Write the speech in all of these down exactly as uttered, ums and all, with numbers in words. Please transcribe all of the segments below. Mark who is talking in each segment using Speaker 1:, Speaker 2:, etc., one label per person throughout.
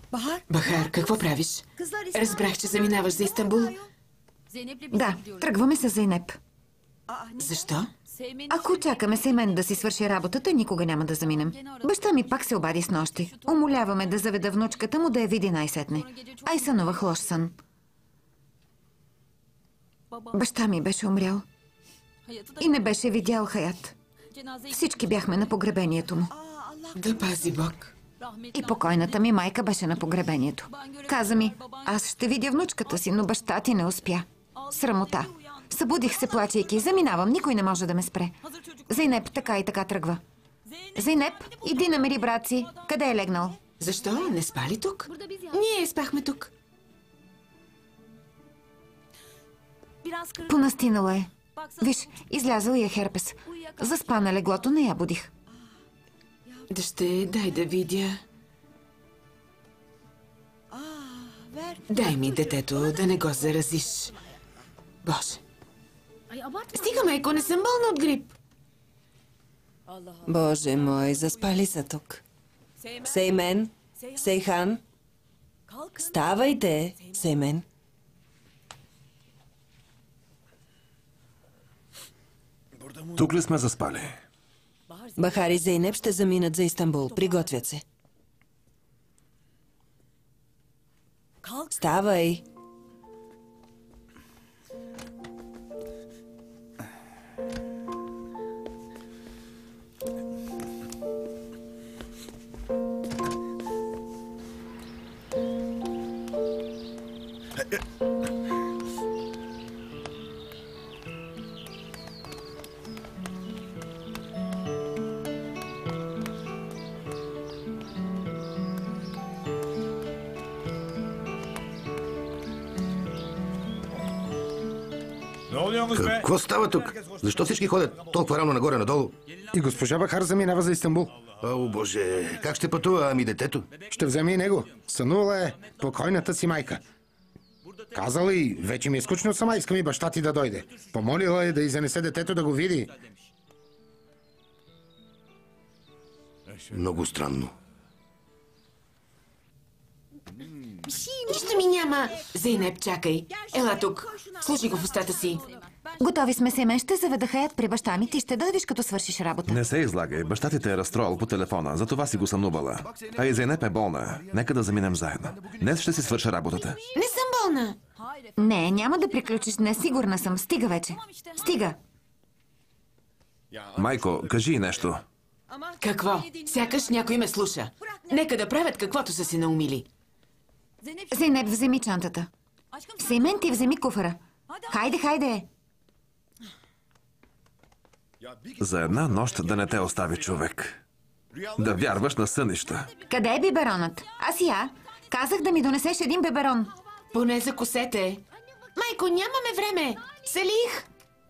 Speaker 1: Бахар, какво правиш? Разбрах, че заминаваш за Истанбул.
Speaker 2: Да, тръгваме с Зейнеп.
Speaker 1: Защо?
Speaker 2: Ако чакаме Сеймен да си свърши работата, никога няма да заминем. Баща ми пак се обади с нощи. Умоляваме да заведа внучката му да я види най-сетне. Ай сънувах лош сън. Баща ми беше умрял. И не беше видял Хаят. Всички бяхме на погребението му.
Speaker 1: Да пази Бог.
Speaker 2: И покойната ми майка беше на погребението. Каза ми, аз ще видя внучката си, но баща ти не успя. Срамота. Събудих се плачейки. Заминавам, никой не може да ме спре. Зейнеп така и така тръгва. Зейнеп, иди намери брат си. Къде е легнал?
Speaker 1: Защо? Не спа ли тук? Ние спахме тук.
Speaker 2: Понастинала е. Виж, излязъл и е херпес. Заспа на леглото, не я будих.
Speaker 1: Да ще дай да видя. Дай ми детето, да не го заразиш. Боже. Стига, майко, не съм болна от грип.
Speaker 3: Боже мой, заспали са тук. Сеймен, Сейхан, ставайте, Сеймен.
Speaker 4: Тук ли сме заспали?
Speaker 3: Бахар и Зейнеп ще заминат за Истанбул. Приготвят се. Ставай.
Speaker 5: Какво става тук? Защо всички ходят толкова рано нагоре-надолу?
Speaker 6: И госпожа Бахар заминава за Истанбул.
Speaker 5: О, боже, как ще пътува, ами детето?
Speaker 6: Ще вземе и него. Сънувала е покойната си майка. Казала и, вече ми е скучно сама, искам и баща ти да дойде. Помолила е да й занесе детето да го види.
Speaker 5: Много странно.
Speaker 1: Нищо ми няма. Зейнеп, чакай. Ела тук. Слушай го в устата си.
Speaker 2: Готови сме, Сеймен. Ще заведа Хаят при баща ми. Ти ще дойдеш, като свършиш работа.
Speaker 4: Не се излагай. Баща ти те е разстроил по телефона. Затова си го съмнувала. А и Зейнеп е болна. Нека да заминем заедно. Днес ще си свърша работата.
Speaker 1: Не съм болна.
Speaker 2: Не, няма да приключиш днес. Сигурна съм. Стига вече. Стига.
Speaker 4: Майко, кажи и нещо.
Speaker 1: Какво? Сякаш някой ме слуша. Нека да правят каквото са си наумили.
Speaker 2: Зейнеп, вземи чантата. Сеймен, ти вземи куфара. Хайде, хайде.
Speaker 4: За една нощ да не те остави човек. Да вярваш на сънища.
Speaker 2: Къде е биберонът? Аз и я. Казах да ми донесеш един биберон.
Speaker 1: Поне за косете. Майко, нямаме време. Салих!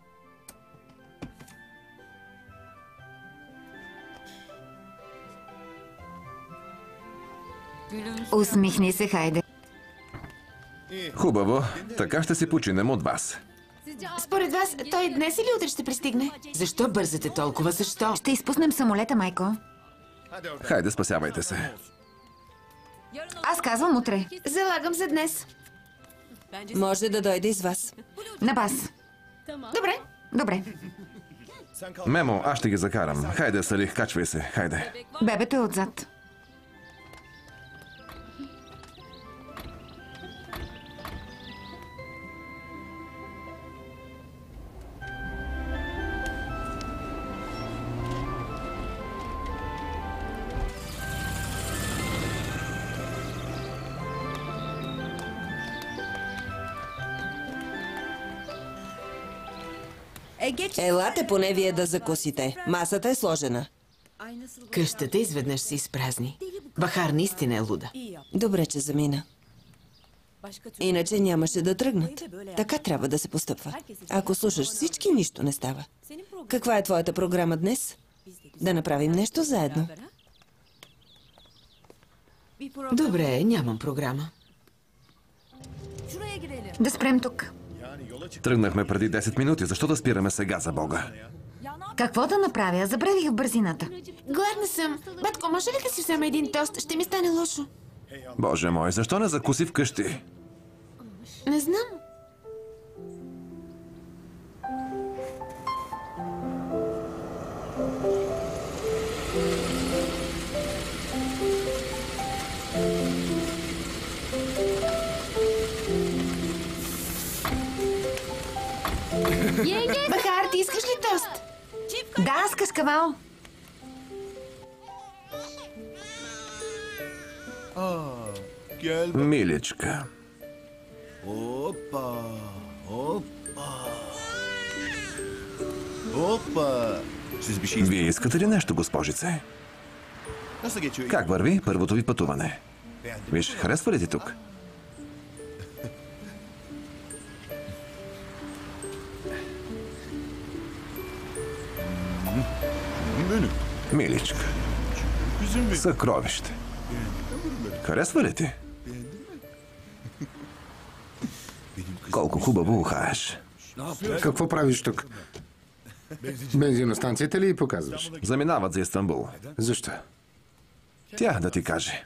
Speaker 2: Усмихни се, хайде.
Speaker 4: Хубаво. Така ще си починем от вас.
Speaker 1: Според вас, той днес или утре ще пристигне? Защо бързате толкова? Защо?
Speaker 2: Ще изпуснем самолета, майко.
Speaker 4: Хайде, спасявайте се.
Speaker 2: Аз казвам утре.
Speaker 1: Залагам за днес.
Speaker 3: Може да дойде из вас.
Speaker 2: На бас.
Speaker 1: Добре.
Speaker 2: Добре.
Speaker 4: Мемо, аз ще ги закарам. Хайде, Салих, качвай се. Хайде.
Speaker 2: Бебето е отзад.
Speaker 3: Елате поне вие да закусите. Масата е сложена.
Speaker 1: Къщата изведнъж се изпразни. Бахар наистина е луда.
Speaker 3: Добре, че замина. Иначе нямаше да тръгнат. Така трябва да се постъпва. Ако слушаш всички, нищо не става. Каква е твоята програма днес? Да направим нещо заедно.
Speaker 1: Добре, нямам програма.
Speaker 2: Да спрем тук.
Speaker 4: Тръгнахме преди десет минути. Защо да спираме сега, за Бога?
Speaker 2: Какво да направя? Забравих в бързината.
Speaker 1: Гладна съм. Батко, може ли да си взема един тост? Ще ми стане лошо.
Speaker 4: Боже мой, защо не закуси вкъщи?
Speaker 1: Не знам. Бахар, ти искаш ли тост?
Speaker 2: Да, с кашкавал.
Speaker 4: Миличка.
Speaker 7: Опа, опа, опа.
Speaker 4: Вие искате ли нещо, госпожице? Как върви първото ви пътуване? Виж, харесва ли ти тук? Миличка. Съкровище. Харесва ли ти? Колко хубаво ухаеш.
Speaker 6: Какво правиш тук? Бензиностанцията ли показваш?
Speaker 4: Заминават за Истанбул.
Speaker 6: Защо?
Speaker 4: Тя да ти каже.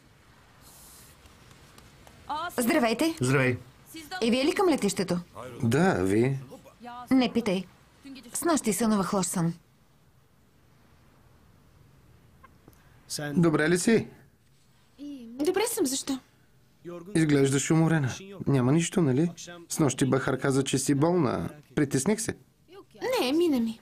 Speaker 2: Здравейте.
Speaker 5: Здравей.
Speaker 2: И вие ли към летището?
Speaker 6: Да, вие.
Speaker 2: Не питай. С нощи сънувах лош сън.
Speaker 6: Добре ли си?
Speaker 1: Добре съм, защо?
Speaker 6: Изглеждаш уморена. Няма нищо, нали? С нощи Бахар каза, че си болна. Притесних се.
Speaker 1: Не, мина ми.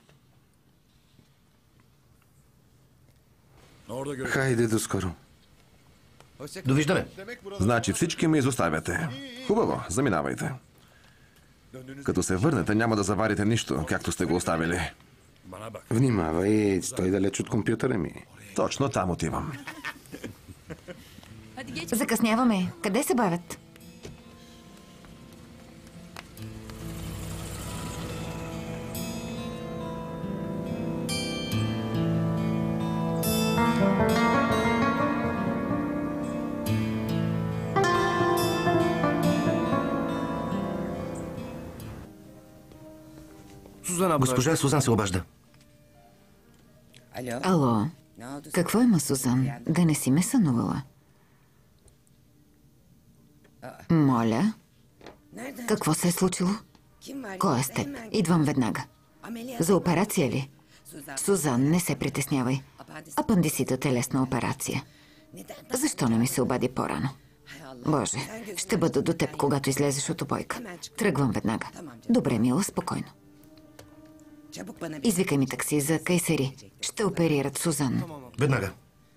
Speaker 6: Хайде доскоро.
Speaker 5: Довиждане.
Speaker 4: Значи всички ме изоставяте. Хубаво, заминавайте. Като се върнете, няма да заварите нищо, както сте го оставили.
Speaker 6: Внимавай, стой далеч от компютъра ми.
Speaker 4: Точно там отивам.
Speaker 2: Закъсняваме. Къде се бавят?
Speaker 5: Госпожа Сузан се обажда.
Speaker 2: Ало. Какво има, Сузан? Да не си ме сънувала? Моля? Какво се е случило? Кой е с теб? Идвам веднага. За операция ли? Сузан, не се притеснявай. Апандиситът е лесна операция. Защо не ми се обади по-рано? Боже, ще бъда до теб, когато излезеш от обойка. Тръгвам веднага. Добре, мила, спокойно. Извикай ми такси за Кайсери. Ще оперират Сузан.
Speaker 5: Веднага.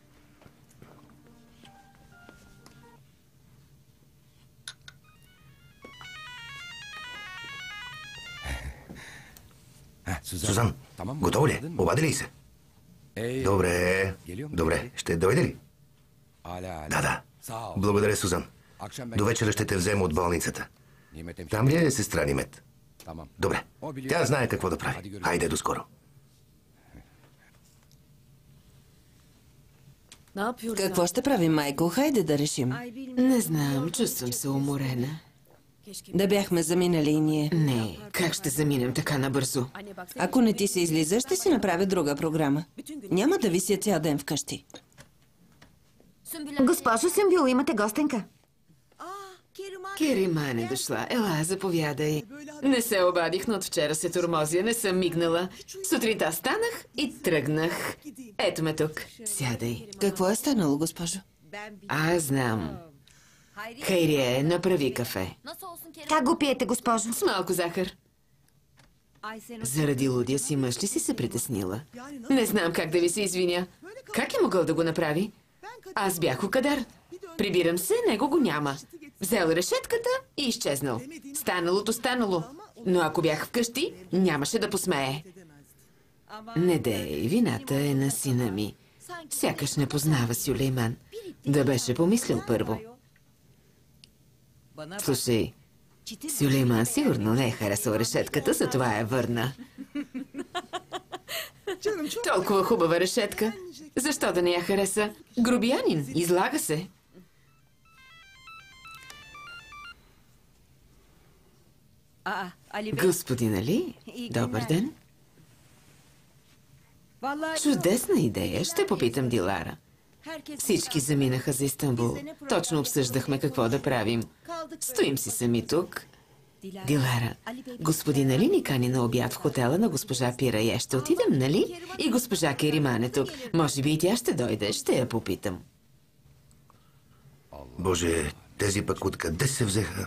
Speaker 5: Сузан, готова ли е? Обади ли се? Добре. Добре. Ще дойде ли? Да, да. Благодаря, Сузан. До вечера ще те взема от болницата. Там ли е сестра Нимет? Добре. Тя знае какво да прави. Хайде доскоро.
Speaker 3: Какво ще правим, Майкъл? Хайде да решим.
Speaker 1: Не знам, чувствам се уморена.
Speaker 3: Да бяхме заминали и ние.
Speaker 1: Не, как ще заминем така набързо?
Speaker 3: Ако не ти се излиза, ще си направя друга програма. Няма да вися цял ден вкъщи.
Speaker 2: Госпожо Сюмбюл, имате гостенка.
Speaker 1: Кериман е дошла. Ела, заповядай. Не се обадих, но от вчера се тормозя, не съм мигнала. Сутринта станах и тръгнах. Ето ме тук. Сядай.
Speaker 3: Какво е станало, госпожо?
Speaker 1: Аз знам. Хайрие, направи кафе.
Speaker 2: Как го пиете, госпожо?
Speaker 1: С малко захар. Заради лудия си мъж ли си се притеснила? Не знам как да ви се извиня. Как е могъл да го направи? Аз бях у Кадар. Прибирам се, него го няма. Взел решетката и изчезнал. Станалото станало. Но ако бях вкъщи, нямаше да посмее. Не дей, вината е на сина ми. Сякаш не познава Сюлейман. Да беше помислил първо. Слушай, Сюлейман сигурно не е харесал решетката, затова я върна. Толкова хубава решетка. Защо да не я хареса? Грубиянин, излага се. Господин Али, добър ден. Чудесна идея. Ще попитам Дилара. Всички заминаха за Истанбул. Точно обсъждахме какво да правим. Стоим си сами тук. Дилара, господин Али ни кани на обяд в хотела на госпожа Пирае. Ще отидем, нали? И госпожа Кериман е тук. Може би и тя ще дойде. Ще я попитам.
Speaker 5: Боже, тези пък откъде се взеха?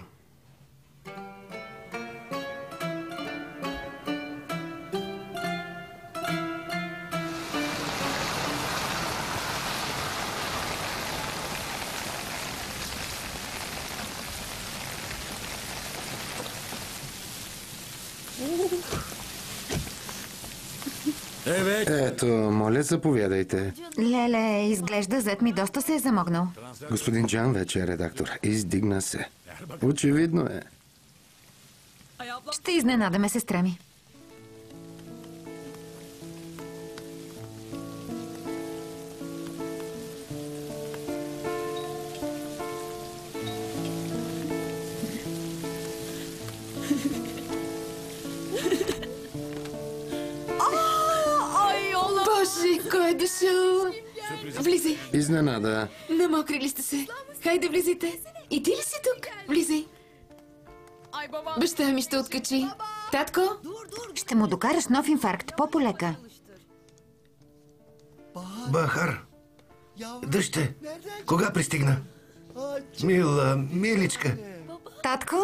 Speaker 6: Ето, моля, заповядайте.
Speaker 2: Леле, изглежда зет ми доста се е замогнал.
Speaker 6: Господин Джан вече е редактор. Издигна се. Очевидно е.
Speaker 2: Ще изненадаме сестра ми.
Speaker 1: Боже, кой е дошъл? Влизай.
Speaker 6: Изненада.
Speaker 1: Намокри ли сте се? Хайде, влизайте. И ти ли си тук? Влизай. Баща ми ще откачи. Татко?
Speaker 2: Ще му докараш нов инфаркт, по-полека.
Speaker 5: Бахар, дъще, кога пристигна? Мила, миличка.
Speaker 2: Татко?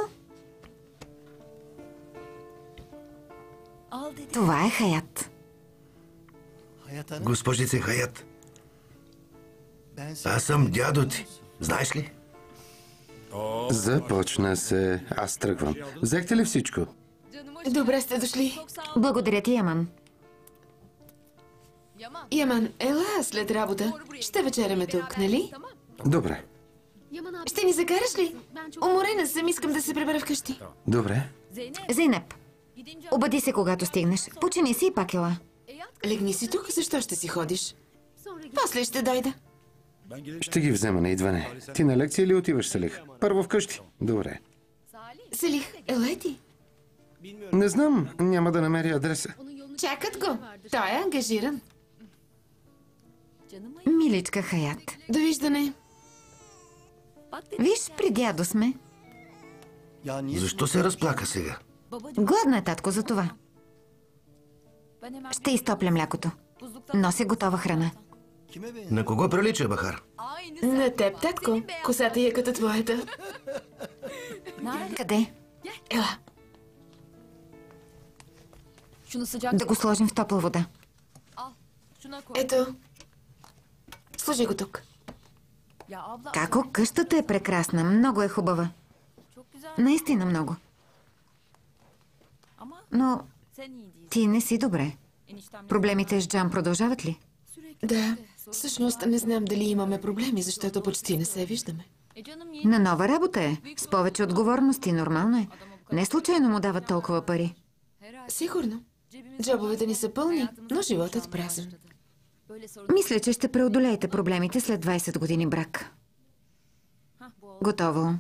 Speaker 2: Това е Хаят.
Speaker 5: Госпожице Хаят, аз съм дядо ти. Знаеш ли?
Speaker 6: Започна се. Аз тръгвам. Взехте ли всичко?
Speaker 1: Добре сте дошли.
Speaker 2: Благодаря ти, Яман.
Speaker 1: Яман, ела след работа. Ще вечеряме тук, нали?
Speaker 6: Добре.
Speaker 1: Ще ни закараш ли? Уморена съм, искам да се пребера вкъщи.
Speaker 6: Добре.
Speaker 2: Зейнеп, обади се, когато стигнеш. Почини си и пак ела.
Speaker 1: Легни си тук, защо ще си ходиш? После ще дойда.
Speaker 6: Ще ги взема на идване. Ти на лекция или отиваш, Салих? Първо вкъщи. Добре.
Speaker 1: Салих, ела ти.
Speaker 6: Не знам, няма да намеря адреса.
Speaker 1: Чакат го. Той е ангажиран.
Speaker 2: Миличка Хаят.
Speaker 1: Довиждане.
Speaker 2: Виж, при дядо сме.
Speaker 5: Защо се разплака сега?
Speaker 2: Гладна е, татко, за това. Ще изтопля млякото. Нося готова храна.
Speaker 5: На кого прилича, Бахар?
Speaker 1: На теб, татко. Косата е като твоята.
Speaker 2: Къде?
Speaker 1: Ела.
Speaker 2: Да го сложим в топла вода.
Speaker 1: Ето. Сложи го тук.
Speaker 2: Како, къщата е прекрасна. Много е хубава. Наистина много. Но ти не си добре. Проблемите с Джан продължават ли?
Speaker 1: Да. Всъщност не знам дали имаме проблеми, защото почти не се виждаме.
Speaker 2: На нова работа е. С повече отговорности. Нормално е. Не случайно му дават толкова пари.
Speaker 1: Сигурно. Джобовете ни са пълни, но животът празен.
Speaker 2: Мисля, че ще преодолеете проблемите след двайсет години брак. Готово.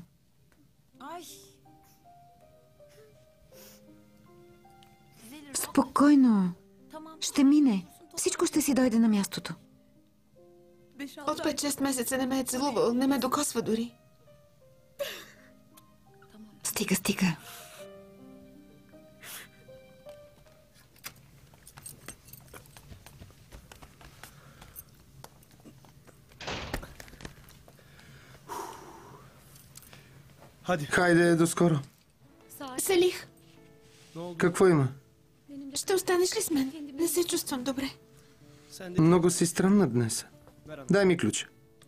Speaker 2: Спокойно. Ще мине. Всичко ще си дойде на мястото.
Speaker 1: От пет-шест месеца не ме е целувал, не ме докосва дори.
Speaker 2: Стига, стига.
Speaker 6: Хайде, доскоро.
Speaker 1: Салих,
Speaker 6: Какво има?
Speaker 1: ще останеш ли с мен? Не се чувствам добре.
Speaker 6: Много си странна днес. Дай ми ключа.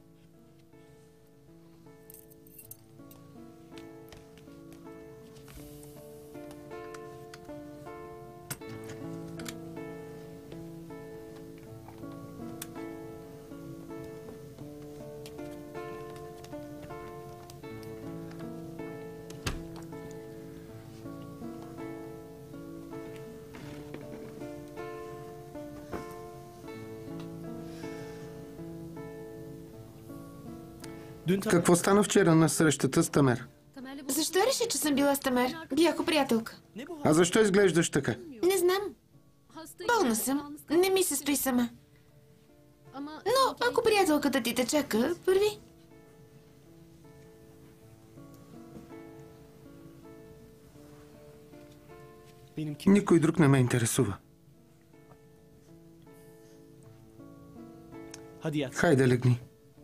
Speaker 6: Какво стана вчера на срещата с Тамер?
Speaker 1: Защо реши, че съм била с Тамер? Бяха приятелка.
Speaker 6: А защо изглеждаш така?
Speaker 1: Не знам. Болна съм. Не ми се стои сама. Но Ако приятелката ти те чака, първи.
Speaker 6: Никой друг не ме интересува. Хайде, легни.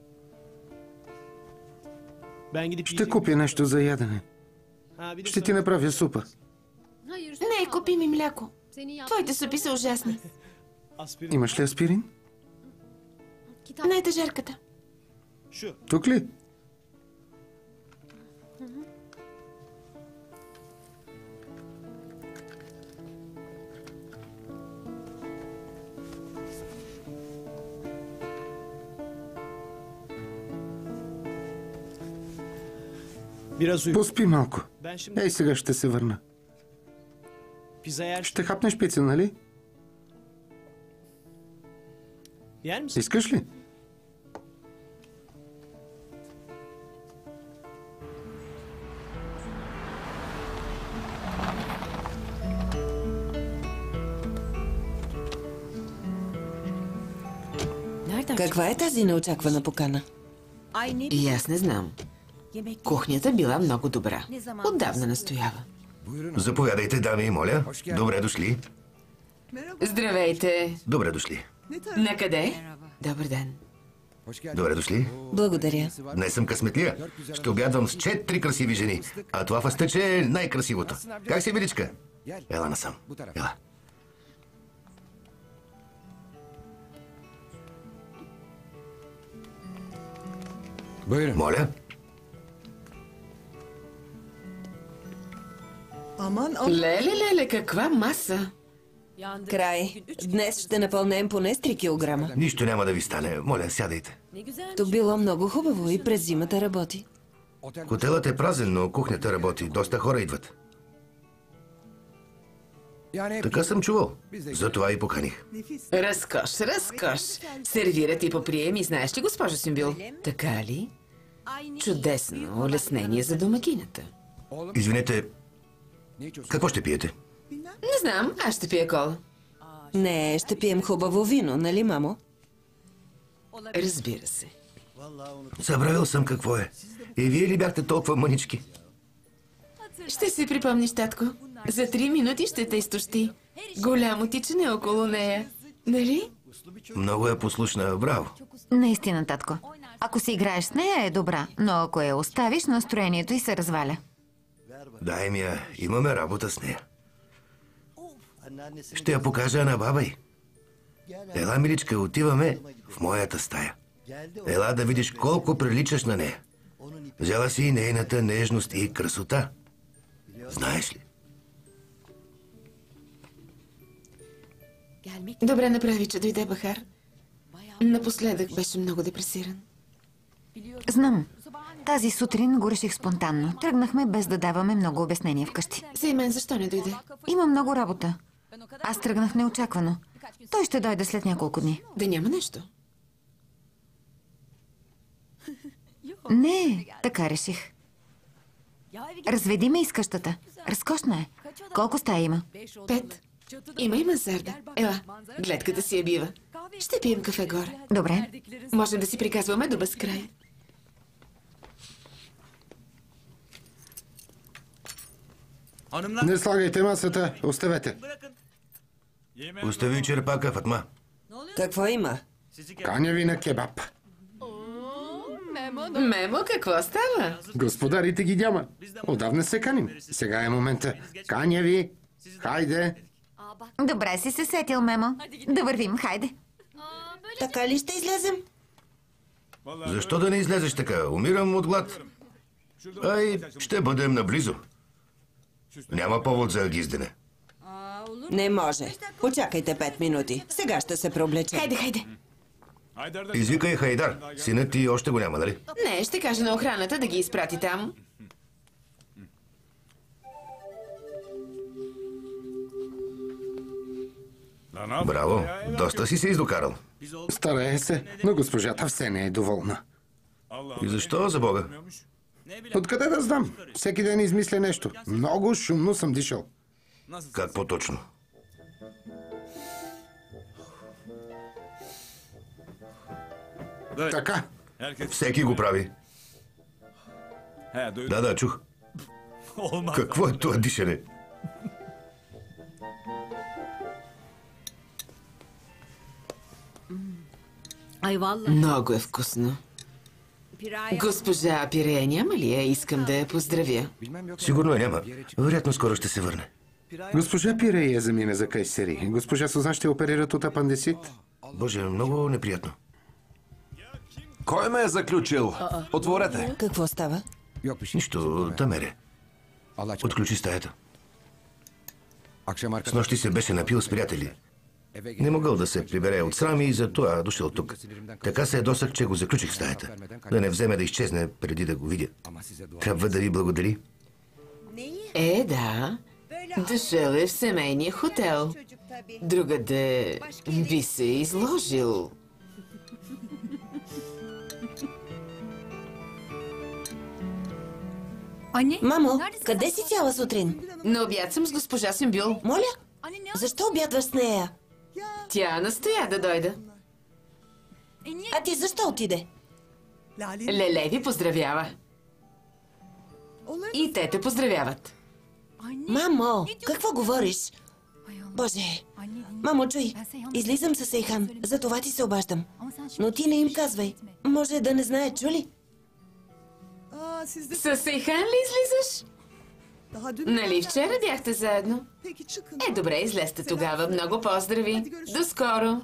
Speaker 6: Ще купя нещо за ядене. Ще ти направя супа.
Speaker 1: Не, купи ми мляко. Твоите супи са ужасни.
Speaker 6: Имаш ли аспирин?
Speaker 1: На етажерката.
Speaker 6: Тук ли? Поспи малко. Ей, сега ще се върна. Ще хапнеш пица, нали? Искаш ли?
Speaker 3: Каква е тази неочаквана покана?
Speaker 1: И аз не знам. Кухнята била много добра. Отдавна настоява.
Speaker 5: Заповядайте, дами, моля. Добре дошли.
Speaker 1: Здравейте.
Speaker 5: Добре дошли.
Speaker 1: Накъде? Добър ден.
Speaker 5: Добре дошли.
Speaker 3: Благодаря.
Speaker 5: Днес съм късметлия. Ще обядвам с четири красиви жени. А това фастъче е най-красивото. Как си, Миличка? Ела насам. Ела. Моля?
Speaker 1: Леле, леле, каква маса!
Speaker 3: Край. Днес ще напълнем поне с три килограма.
Speaker 5: Нищо няма да ви стане. Моля, сядайте.
Speaker 3: Тук било много хубаво и през зимата работи.
Speaker 5: Хотелът е празен, но кухнята работи. Доста хора идват. Така съм чувал. Затова и поканих.
Speaker 1: Разкош, разкош. Сервират и по приеми, знаеш ли, госпожо Симбил? Така ли? Чудесно улеснение за домакинята.
Speaker 5: Извинете, какво ще пиете?
Speaker 1: Не знам, аз ще пия кола.
Speaker 3: Не, ще пием хубаво вино, нали, мамо?
Speaker 1: Разбира се.
Speaker 5: Забравил съм какво е. И вие ли бяхте толкова мънички?
Speaker 1: Ще си припомниш, татко. За три минути ще те изтощи. Голямо тичане около нея. Нали?
Speaker 5: Много е послушна. Браво.
Speaker 2: Наистина, татко. Ако си играеш с нея е добра, но ако я оставиш, настроението й се разваля.
Speaker 5: Дай ми я. Имаме работа с нея. Ще я покажа на баба й. Ела, миличка, отиваме в моята стая. Ела да видиш колко приличаш на нея. Взела си и нейната нежност и красота. Знаеш ли?
Speaker 1: Добре направи, че дойде Бахар. Напоследък беше много депресиран.
Speaker 2: Знам. Тази сутрин го реших спонтанно. Тръгнахме без да даваме много обяснения вкъщи.
Speaker 1: За мен защо не дойде?
Speaker 2: Има много работа. Аз тръгнах неочаквано. Той ще дойде след няколко дни.
Speaker 1: Да няма нещо.
Speaker 2: Не, така реших. Разведи ме из къщата. Разкошна е. Колко стая има?
Speaker 1: Пет. Има и мансарда. Ела, гледката си я бива. Ще пием кафе горе.
Speaker 2: Добре.
Speaker 1: Можем да си приказваме до безкрай.
Speaker 6: Не слагайте масата, оставете.
Speaker 5: Остави черпака, Фатма.
Speaker 3: Какво има?
Speaker 6: Каня ви на кебаб.
Speaker 1: Мемо, какво става?
Speaker 6: Господарите ги няма. Отдавна се каним. Сега е момента. Каня ви. Хайде.
Speaker 2: Добре си се сетил, Мемо. Да вървим, хайде.
Speaker 3: Така ли ще излезем?
Speaker 5: Защо да не излезеш така? Умирам от глад. Ай, ще бъдем наблизо. Няма повод за агиздене.
Speaker 3: Не може. Почакайте пет минути. Сега ще се преоблечем.
Speaker 1: Хайде, хайде.
Speaker 5: Извикай Хайдар. Синът ти още го няма, нали?
Speaker 1: Не, ще кажа на охраната да ги изпрати там.
Speaker 5: Браво. Доста си се издокарал.
Speaker 6: Старае се, но госпожата все не е доволна.
Speaker 5: И защо, за Бога?
Speaker 6: Откъде да знам? Всеки ден измисля нещо. Много шумно съм дишал.
Speaker 5: Как по-точно?
Speaker 6: Така.
Speaker 5: Всеки го прави. Да, да, чух. Какво е това дишане?
Speaker 1: Много е вкусно. Госпожа Пирея няма ли я? Искам да я поздравя.
Speaker 5: Сигурно е няма. Вероятно скоро ще се върне.
Speaker 6: Госпожа Пирея замина за Кайсери. Госпожа Сузан ще оперират от апандисит.
Speaker 5: Боже, много неприятно.
Speaker 4: Кой ме е заключил? Отворете.
Speaker 3: Какво става?
Speaker 5: Нищо, Тамере. Отключи стаята. С нощи се беше напил с приятели. Не могъл да се прибере от срам и затова дошъл тук. Така се ядосах, че го заключих в стаята. Да не вземе да изчезне преди да го видя. Трябва да ви благодари.
Speaker 1: Е, да. Дошъл е в семейния хотел. Другаде би се изложил.
Speaker 3: Мамо, къде си цяла сутрин?
Speaker 1: На обяд съм с госпожа Сюмбюл.
Speaker 3: Моля? Защо обядваш с нея?
Speaker 1: Тя настоя да дойда.
Speaker 3: А ти защо отиде?
Speaker 1: Леле ви поздравява. И те те поздравяват.
Speaker 3: Мамо, какво говориш? Боже, мамо, чуй, излизам с Сейхан, за това ти се обаждам. Но ти не им казвай. Може да не знае, чули?
Speaker 1: С Сейхан ли излизаш? Нали вчера бяхте заедно? Е, добре, излезте тогава. Много поздрави. До скоро.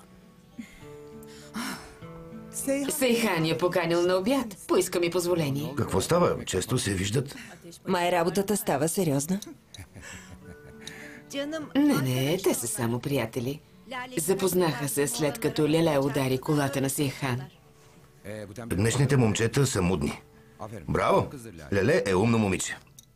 Speaker 1: Сейхан я поканил на обяд. Поиска ми позволение.
Speaker 5: Какво става? Често се виждат.
Speaker 3: Май работата става сериозна.
Speaker 1: Не, не, те са само приятели. Запознаха се след като Леле удари колата на Сейхан.
Speaker 5: Днешните момчета са мудни. Браво! Леле е умно момиче.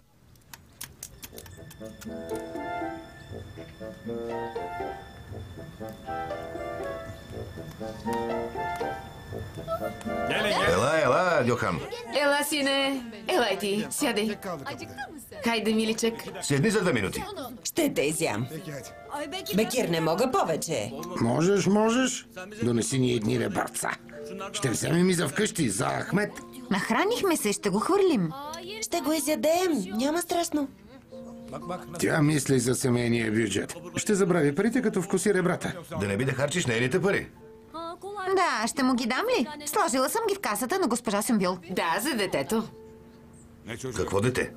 Speaker 5: Ела, ела, Гьохан.
Speaker 1: Ела, сине. Елай ти, сядай. Хайде, миличък.
Speaker 5: Седни за две минути.
Speaker 3: Ще те изям. Бекир, не мога повече.
Speaker 6: Можеш, можеш. Донеси ни едни ребърца. Ще вземем и за вкъщи, за Ахмет.
Speaker 2: Нахранихме се, ще го хвърлим.
Speaker 3: Ще го изядем, няма страшно.
Speaker 6: Тя мисли за семейния бюджет. Ще забрави парите, като вкуси ребрата.
Speaker 5: Да не би да харчиш нейните пари.
Speaker 2: Да, ще му ги дам ли? Сложила съм ги в касата на госпожа Сюмбюл.
Speaker 1: Да, за детето.
Speaker 5: Какво дете?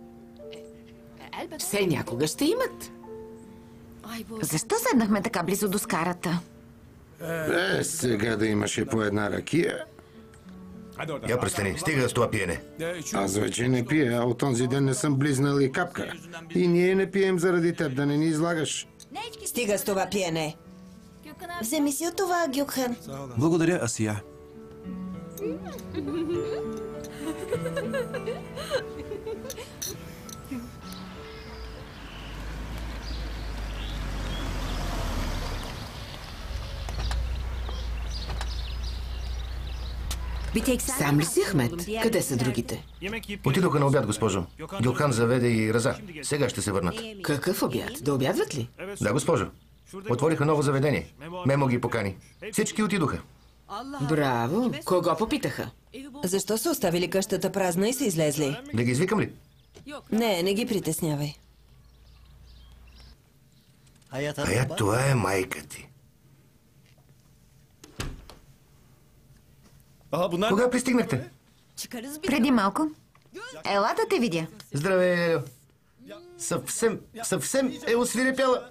Speaker 1: Все някога ще имат.
Speaker 2: Защо седнахме така близо до скарата?
Speaker 6: Е, сега да имаше по една ракия.
Speaker 5: Я престани, стига с това пиене.
Speaker 6: Аз вече не пия, а от онзи ден не съм близнал и капка. И ние не пием заради теб, да не ни излагаш.
Speaker 3: Стига с това пиене. Вземи си от това, Гюкхан.
Speaker 4: Благодаря, Асия.
Speaker 1: Сам ли си, Ахмет? Къде са другите?
Speaker 5: Отидоха на обяд, госпожо. Гюлхан заведе и Раза. Сега ще се върнат.
Speaker 1: Какъв обяд? Да обядват ли?
Speaker 5: Да, госпожо. Отвориха ново заведение. Мемо ги покани. Всички отидоха.
Speaker 1: Браво! Кого попитаха?
Speaker 3: Защо са оставили къщата празна и са излезли?
Speaker 5: Да ги извикам ли?
Speaker 3: Не, не ги притеснявай.
Speaker 5: Ая, това е майка ти. Кога пристигнахте?
Speaker 2: Преди малко. Ела да те видя.
Speaker 5: Здравей, Елю. Съвсем, съвсем е освирепяла.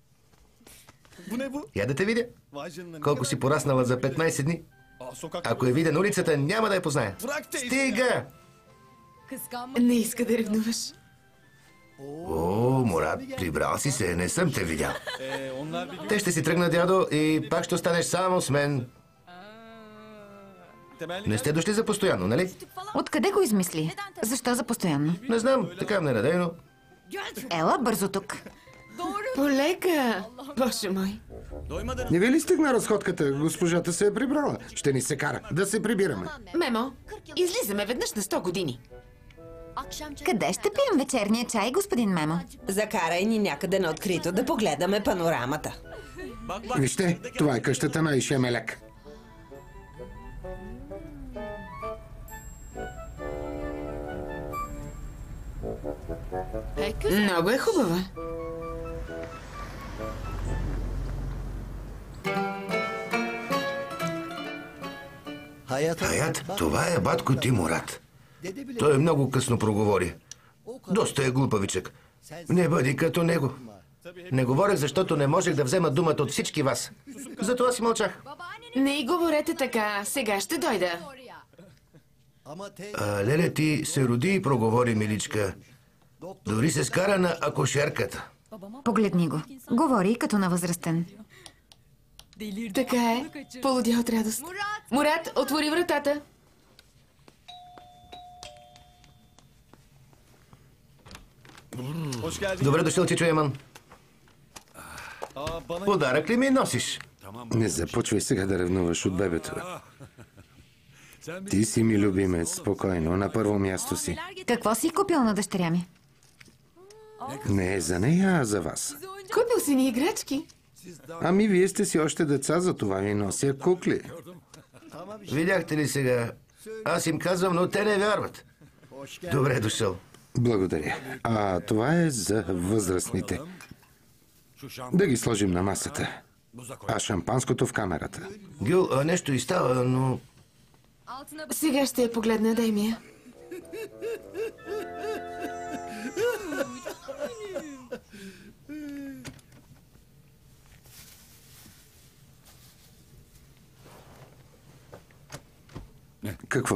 Speaker 5: Я да те видя. Колко си пораснала за петнайсет дни. Ако я видя на улицата, няма да я позная. Стига!
Speaker 1: Не иска да ревнуваш.
Speaker 5: О, Мурат, прибрал си се, не съм те видял. Те ще си тръгнат, дядо, и пак ще останеш само с мен. Не сте дошли за постоянно, нали?
Speaker 2: Откъде го измисли? Защо за постоянно?
Speaker 5: Не знам, така нерадейно.
Speaker 2: Ела бързо тук.
Speaker 1: Полека! Боже мой!
Speaker 6: Не ви ли стигна разходката? Госпожата се е прибрала. Ще ни се кара. Да се прибираме.
Speaker 1: Мемо, излизаме веднъж на сто години.
Speaker 2: Къде ще пием вечерния чай, господин Мемо?
Speaker 3: Закарай ни някъде на открито да погледаме панорамата.
Speaker 6: Вижте, това е къщата на Ишемелек.
Speaker 1: Много е хубава.
Speaker 5: Хаят, това е батко ти Мурат. Той много късно проговори. Доста е глупавичък. Не бъди като него. Не говорех, защото не можех да взема думата от всички вас. Затова си мълчах.
Speaker 1: Не и говорете така. Сега ще дойда.
Speaker 5: А Леле ти се роди и проговори, миличка. Дори се скара на акушерката.
Speaker 2: Погледни го. Говори като на възрастен.
Speaker 1: Така е. Полудя от радост. Мурат, отвори вратата.
Speaker 5: Добре дошъл, Чичо Яман. Подарък ли ми носиш?
Speaker 6: Не започвай сега да ревнуваш от бебето. Ти си ми любимец, спокойно, на първо място си.
Speaker 2: Какво си купил на дъщеря ми?
Speaker 6: Не е за нея, а за вас.
Speaker 1: Купил си ни играчки.
Speaker 6: Ами вие сте си още деца, за това ви нося кукли.
Speaker 5: Видяхте ли сега? Аз им казвам, но те не вярват. Добре дошъл.
Speaker 6: Благодаря. А това е за възрастните. Да ги сложим на масата. А шампанското в камерата.
Speaker 5: Гюл, а, нещо и става, но...
Speaker 1: Сега ще я погледна, дай ми я.
Speaker 6: Какво?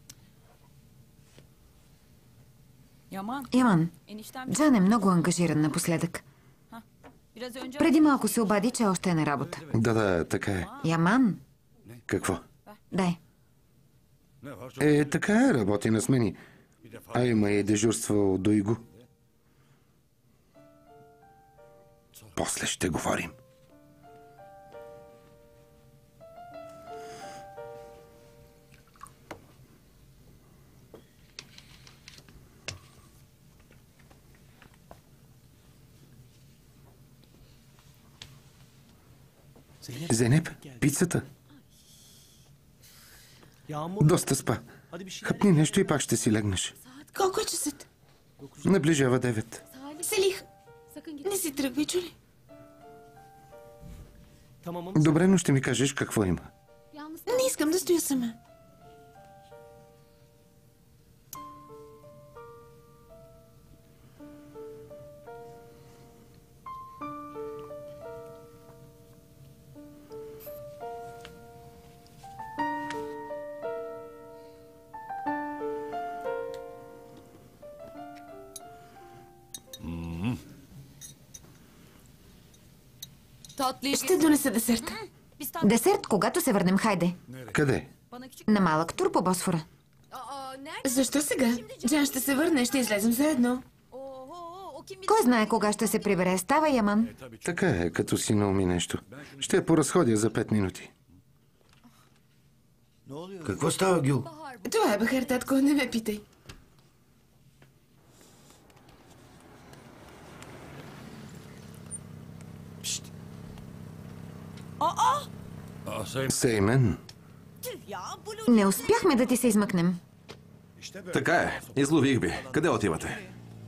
Speaker 2: Яман, Джан е много ангажиран напоследък. Преди малко се обади, че още е на работа.
Speaker 6: Да, да, така е.
Speaker 2: Яман,
Speaker 6: Какво?
Speaker 2: дай.
Speaker 6: Е, така е, работи на смени. А има и дежурство до Иго. После ще говорим. Зенеп, пицата. Доста спа. Хъпни нещо и пак ще си легнеш.
Speaker 1: Колко е часът?
Speaker 6: Наближава девет.
Speaker 1: Селих. Не си тръгвай, чули?
Speaker 6: Добре, но ще ми кажеш какво има.
Speaker 1: Не искам да стоя сама. Ще донеса десерта.
Speaker 2: Десерт, когато се върнем, хайде.
Speaker 6: Къде?
Speaker 2: На малък тур по Босфора.
Speaker 1: Защо сега? Джан ще се върне, ще излезем заедно.
Speaker 2: Кой знае кога ще се прибере? Става, Яман.
Speaker 6: Така е, като си науми нещо. Ще я поразходя за пет минути.
Speaker 5: Какво става, Гюл?
Speaker 1: Това е Бахар, татко, не ме питай.
Speaker 6: Сеймен,
Speaker 2: Не успяхме да ти се измъкнем.
Speaker 4: Така е. Излових ви. Къде отивате?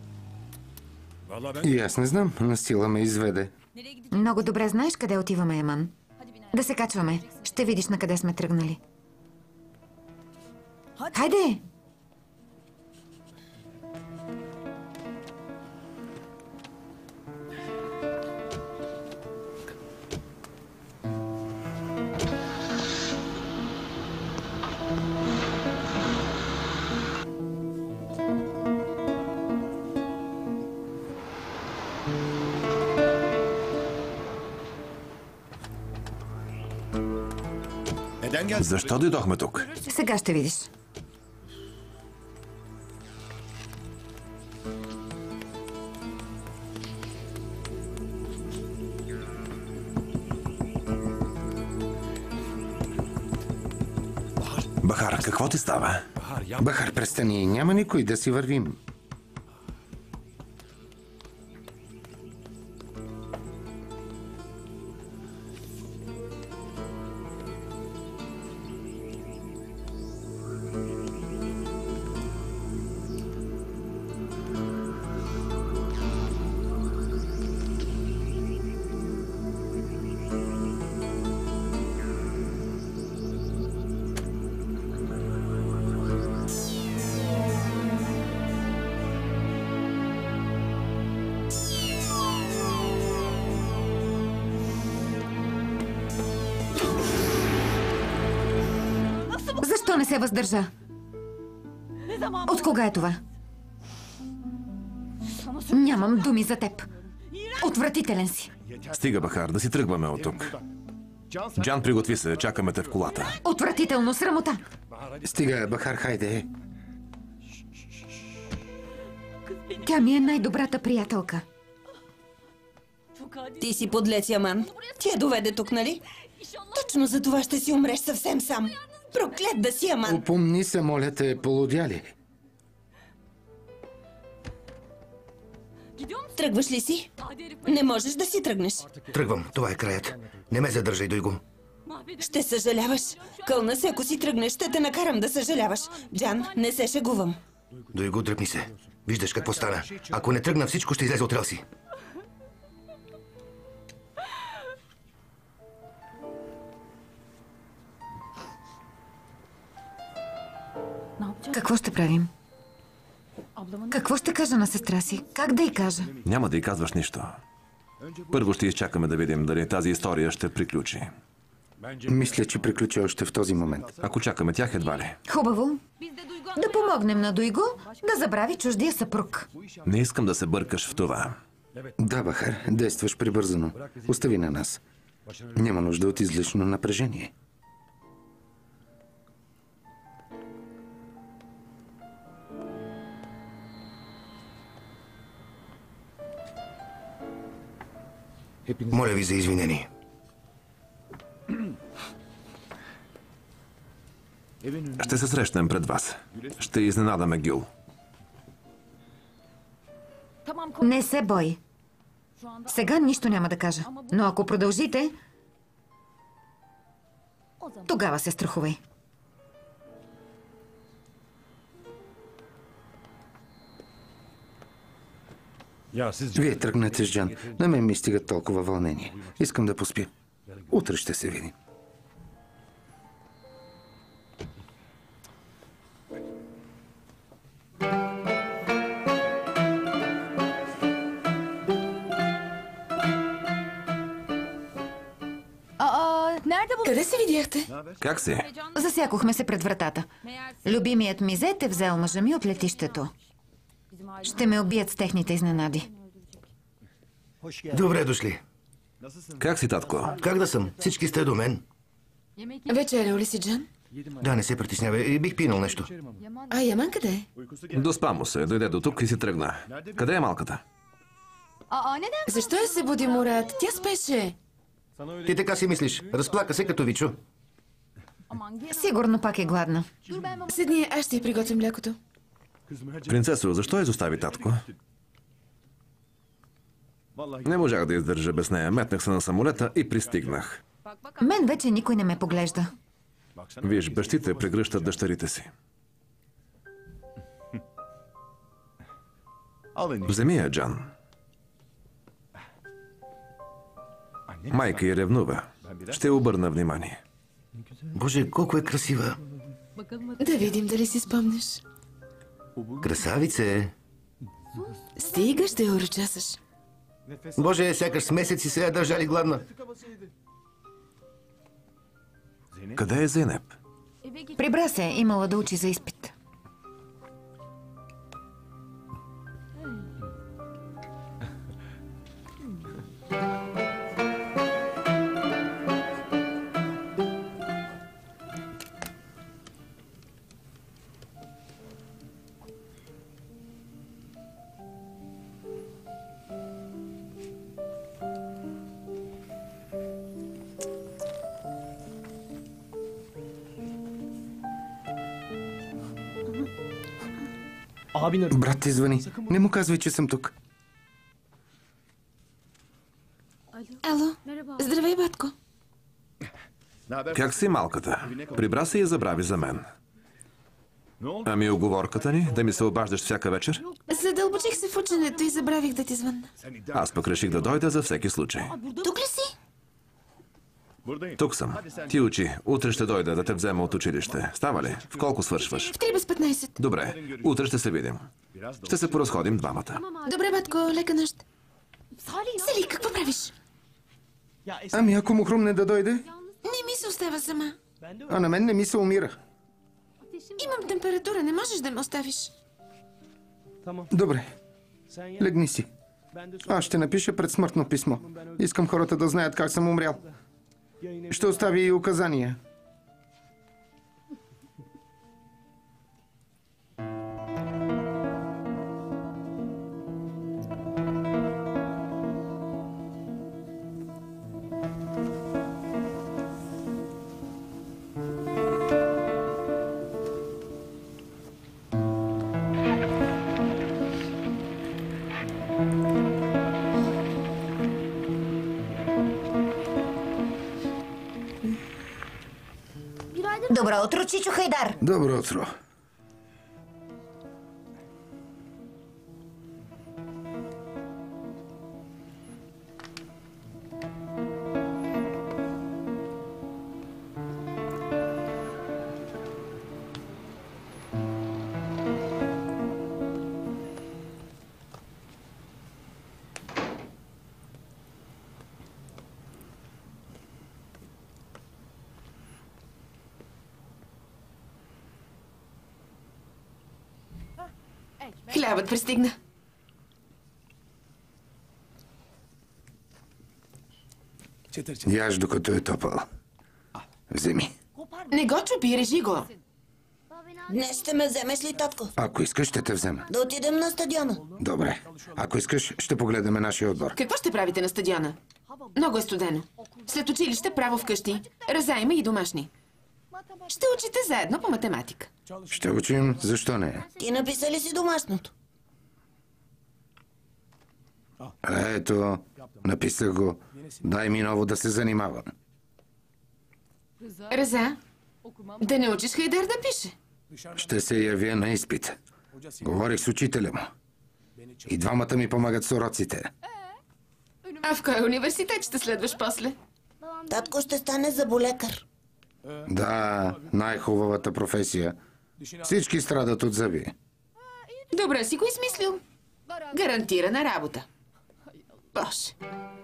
Speaker 6: и аз не знам, на сила ме изведе.
Speaker 2: Много добре знаеш къде отиваме, Яман. Да се качваме. Ще видиш на къде сме тръгнали. Хайде!
Speaker 4: Защо дойдохме тук?
Speaker 2: Сега ще видиш.
Speaker 4: Бахар, какво ти става?
Speaker 6: Бахар, престани, няма никой, да си вървим.
Speaker 2: Защо не се въздържа? От кога е това? Нямам думи за теб. Отвратителен си.
Speaker 4: Стига, Бахар, да си тръгваме от тук. Джан, приготви се, чакаме те в колата.
Speaker 2: Отвратително, срамота.
Speaker 6: Стига, Бахар, хайде.
Speaker 2: Тя ми е най-добрата приятелка.
Speaker 3: Ти си подлец, Яман. Ти я доведе тук, нали? Точно за това ще си умреш съвсем сам. Проклет да си, Яман.
Speaker 6: Опомни се, моля те, полудяли.
Speaker 3: Тръгваш ли си? Не можеш да си тръгнеш.
Speaker 5: Тръгвам, това е краят. Не ме задържай, Дойго.
Speaker 3: Ще съжаляваш. Кълна се, ако си тръгнеш, ще те накарам да съжаляваш. Джан, не се шегувам.
Speaker 5: Дойго, дръпни се. Виждаш какво стана. Ако не тръгна, всичко ще излезе от релси.
Speaker 2: Какво ще правим? Какво ще кажа на сестра си? Как да й кажа?
Speaker 4: Няма да й казваш нищо. Първо ще изчакаме да видим дали тази история ще приключи.
Speaker 6: Мисля, че приключи още в този момент.
Speaker 4: Ако чакаме тях, едва ли.
Speaker 2: Хубаво. Да помогнем на Дойго да забрави чуждия съпруг.
Speaker 4: Не искам да се бъркаш в това.
Speaker 6: Да, Бахар, действаш прибързано. Остави на нас. Няма нужда от излишно напрежение.
Speaker 5: Моля ви за извинение.
Speaker 4: Ще се срещнем пред вас. Ще изненадаме Гюл.
Speaker 2: Не се бой. Сега нищо няма да кажа. Но ако продължите, тогава се страхувай.
Speaker 6: Вие тръгнете с Джан. На мен ми стига толкова вълнение. Искам да поспя. Утре ще се видим.
Speaker 1: Къде се видяхте?
Speaker 4: Как си?
Speaker 2: Засякохме се пред вратата. Любимият ми зет е взел мъжа ми от летището. Ще ме убият с техните изненади.
Speaker 5: Добре дошли.
Speaker 4: Как си, татко?
Speaker 5: Как да съм? Всички сте до мен.
Speaker 1: Вечерял ли си, Джан?
Speaker 5: Да, не се притеснявай. Бих пинал нещо.
Speaker 1: А Яман къде е?
Speaker 4: Доспа му се, дойде до тук и си тръгна. Къде е малката?
Speaker 1: Защо я се буди, Мурат? Тя спеше.
Speaker 5: Ти така си мислиш. Разплака се като Вичо.
Speaker 2: Сигурно пак е гладна.
Speaker 1: Седни, аз ще й приготвим млякото.
Speaker 4: Принцесо, защо изостави татко? Не можах да издържа без нея. Метнах се на самолета и пристигнах.
Speaker 2: Мен вече никой не ме поглежда.
Speaker 4: Виж, бащите прегръщат дъщерите си. Вземи я, Джан. Майка й ревнува. Ще обърна внимание.
Speaker 5: Боже, колко е красива.
Speaker 1: Да видим дали си спомнеш.
Speaker 5: Красавице.
Speaker 1: Стига, ще я урочасаш.
Speaker 5: Боже, сякаш с месеци се я държали гладна.
Speaker 4: Къде е Зейнеп?
Speaker 2: Прибра се, имала да учи за изпит.
Speaker 6: Брат ти звъни. Не му казвай, че съм тук.
Speaker 1: Ало, здравей, батко.
Speaker 4: Как си, малката? Прибра се и забрави за мен. Ами оговорката ни? Да ми се обаждаш всяка вечер?
Speaker 1: Задълбочих се в ученето и забравих да ти звънна.
Speaker 4: Аз пък реших да дойда за всеки случай.
Speaker 1: Тук ли си?
Speaker 4: Тук съм. Ти учи. Утре ще дойда да те взема от училище. Става ли? В колко свършваш?
Speaker 1: В три без петнайсет.
Speaker 4: Добре. Утре ще се видим. Ще се поразходим двамата.
Speaker 1: Добре, батко, лека нощ. Сали, какво правиш?
Speaker 6: Ами ако му хрумне да дойде,
Speaker 1: Не ми се остава сама.
Speaker 6: а на мен не ми се умира.
Speaker 1: Имам температура, не можеш да ме оставиш.
Speaker 6: Добре. Легни си. Аз ще напиша предсмъртно писмо. Искам хората да знаят как съм умрял. Ще оставя и указания.
Speaker 8: Добро утро, Чичо Хайдар.
Speaker 6: Добро утро.
Speaker 1: Хлябът пристигна.
Speaker 6: Яж докато е топъл. Вземи.
Speaker 1: Не го чупи, режи го.
Speaker 8: Днес ще ме вземеш ли, татко?
Speaker 6: Ако искаш, ще те взема.
Speaker 8: Да отидем на стадиона.
Speaker 6: Добре. Ако искаш, ще погледаме нашия отбор.
Speaker 1: Какво ще правите на стадиона? Много е студено. След училище право вкъщи. Раза има и домашни. Ще учите заедно по математика.
Speaker 6: Ще учим, защо не?
Speaker 8: Ти написа ли си домашното?
Speaker 6: Ето, написах го. Дай ми ново да се занимавам.
Speaker 1: Раза, да не учиш Хайдар да пише.
Speaker 6: Ще се явя на изпит. Говорих с учителя му. И двамата ми помагат с уроците.
Speaker 1: А в кой университет ще следваш после?
Speaker 8: Татко ще стане зъболекар.
Speaker 6: Да, най-хубавата професия. Всички страдат от зъби.
Speaker 1: Добре си го измислил. Гарантирана работа. Боже.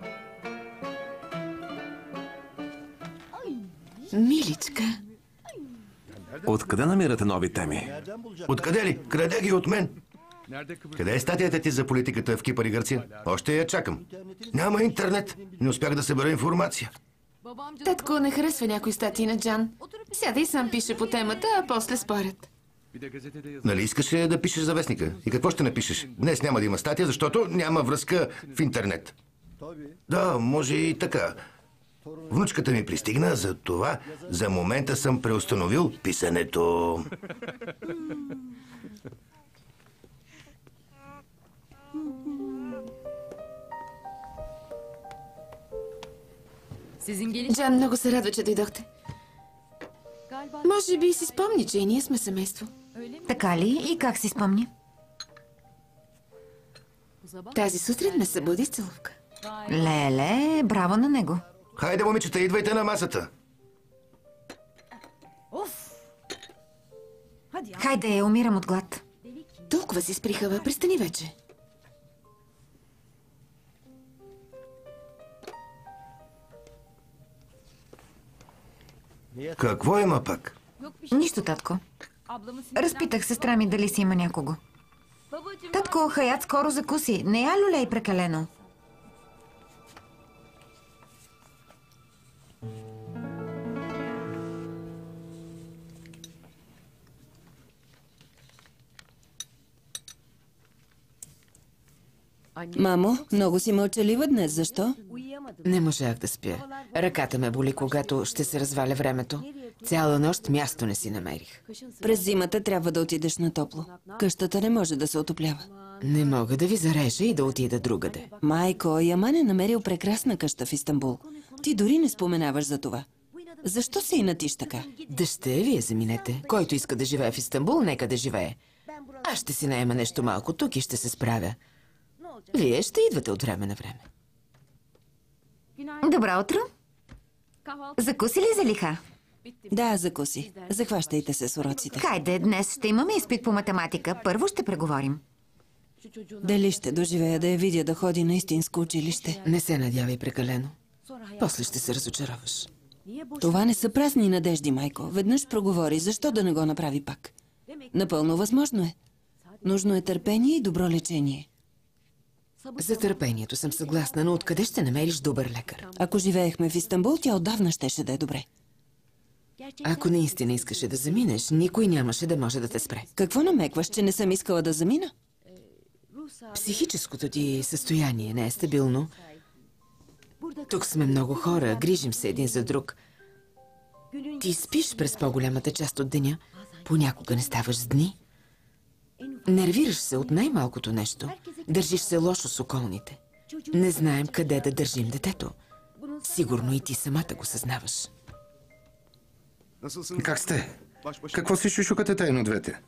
Speaker 1: Миличка.
Speaker 4: Откъде намирате нови теми?
Speaker 5: Откъде ли? Краде ги от мен. Къде е статията ти за политиката в Кипър и Гърция? Още я чакам. Няма интернет. Не успях да събера информация.
Speaker 1: Татко не харесва някои статии на Джан. Сяда и сам пише по темата, а после спорят.
Speaker 5: Нали искаше да пишеш за вестника? И какво ще напишеш? Днес няма да има статия, защото няма връзка в интернет. Да, може и така. Внучката ми пристигна, за това за момента съм преустановил писането.
Speaker 1: Джан много се радва, че дойдохте. Може би си спомни, че и ние сме семейство.
Speaker 2: Така ли? И как си спомни?
Speaker 1: Тази сутрин ме събуди с целувка.
Speaker 2: Леле, браво на него.
Speaker 5: Хайде, момичета, идвайте на масата.
Speaker 2: Хайде, умирам от глад.
Speaker 1: Толкова си сприхава, пристани вече.
Speaker 5: Какво има пак?
Speaker 2: Нищо, татко. Разпитах сестра ми дали си има някого. Татко, Хаят скоро закуси. Не я люлей прекалено.
Speaker 3: Мамо, много си мълчалива днес. Защо?
Speaker 1: Не можах да спя. Ръката ме боли, когато ще се разваля времето. Цяла нощ място не си намерих.
Speaker 3: През зимата трябва да отидеш на топло. Къщата не може да се отоплява.
Speaker 1: Не мога да ви зарежа и да отида другаде.
Speaker 3: Майко, Яман е намерил прекрасна къща в Истанбул. Ти дори не споменаваш за това. Защо се инатиш така?
Speaker 1: Да ще вие заминете. Който иска да живее в Истанбул, нека да живее. Аз ще си наема нещо малко тук и ще се справя. Вие ще идвате от време на време.
Speaker 2: Добро утро. Закуси ли залиха?
Speaker 3: Да, закуси. Захващайте се с уроците.
Speaker 2: Хайде, днес ще имаме изпит по математика. Първо ще преговорим.
Speaker 3: Дали ще доживея да я видя да ходи на истинско училище?
Speaker 1: Не се надявай прекалено. После ще се разочароваш.
Speaker 3: Това не са празни надежди, майко. Веднъж проговори, защо да не го направи пак? Напълно възможно е. Нужно е търпение и добро лечение.
Speaker 1: За търпението съм съгласна, но откъде ще намериш добър лекар?
Speaker 3: Ако живеехме в Истанбул, тя отдавна щеше да е добре.
Speaker 1: Ако наистина искаше да заминеш, никой нямаше да може да те спре.
Speaker 3: Какво намекваш, че не съм искала да замина?
Speaker 1: Психическото ти състояние не е стабилно. Тук сме много хора, грижим се един за друг. Ти спиш през по-голямата част от деня, понякога не ставаш с дни. Нервираш се от най-малкото нещо. Държиш се лошо с околните. Не знаем къде да държим детето. Сигурно и ти самата го съзнаваш.
Speaker 6: Как сте? Какво си шушукате тайно двете?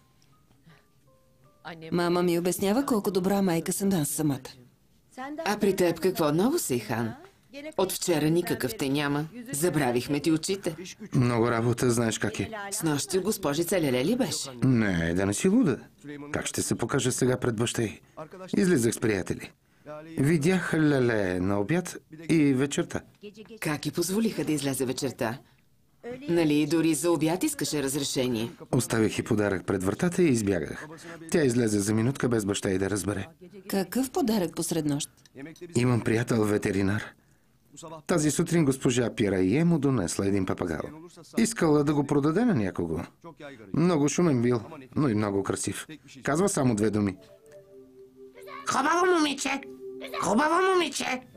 Speaker 3: Мама ми обяснява колко добра майка съм аз самата.
Speaker 1: А при теб какво ново си, Хан? От вчера никакъв те няма. Забравихме ти очите.
Speaker 6: Много работа, знаеш как е.
Speaker 1: Снощи госпожица Леле ли беше?
Speaker 6: Не, да не си луда. Как ще се покажа сега пред баща й? Излизах с приятели. Видях Леле на обяд и вечерта.
Speaker 1: Как и позволиха да излезе вечерта? Нали дори за обяд искаше разрешение?
Speaker 6: Оставих и подарък пред вратата и избягах. Тя излезе за минутка без баща й да разбере.
Speaker 3: Какъв подарък посред нощ?
Speaker 6: Имам приятел ветеринар. Тази сутрин госпожа Пирайе му донесла един папагал. Искала да го продаде на някого. Много шумен бил, но и много красив. Казва само две думи.
Speaker 8: Хубаво момиче! Хубаво момиче!